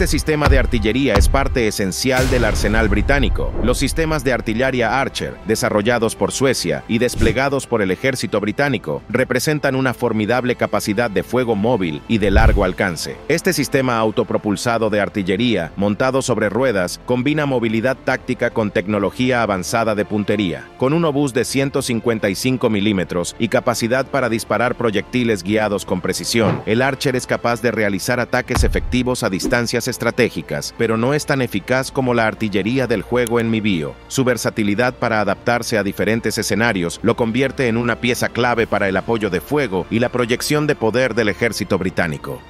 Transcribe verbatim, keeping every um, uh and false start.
Este sistema de artillería es parte esencial del arsenal británico. Los sistemas de artillería Archer, desarrollados por Suecia y desplegados por el ejército británico, representan una formidable capacidad de fuego móvil y de largo alcance. Este sistema autopropulsado de artillería, montado sobre ruedas, combina movilidad táctica con tecnología avanzada de puntería. Con un obús de ciento cincuenta y cinco milímetros y capacidad para disparar proyectiles guiados con precisión, el Archer es capaz de realizar ataques efectivos a distancias estratégicas, pero no es tan eficaz como la artillería del juego en MiBio. Su versatilidad para adaptarse a diferentes escenarios lo convierte en una pieza clave para el apoyo de fuego y la proyección de poder del ejército británico.